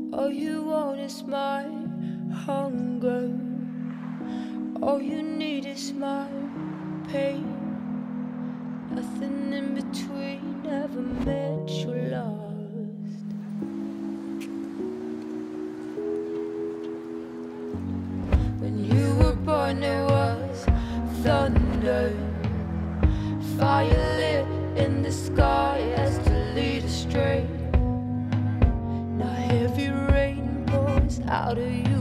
All you want is my hunger. All you need is my pain. Nothing in between ever met you lost. When you were born there was thunder, fire lit in the sky as to lead astray. Now heavy rain pours out of you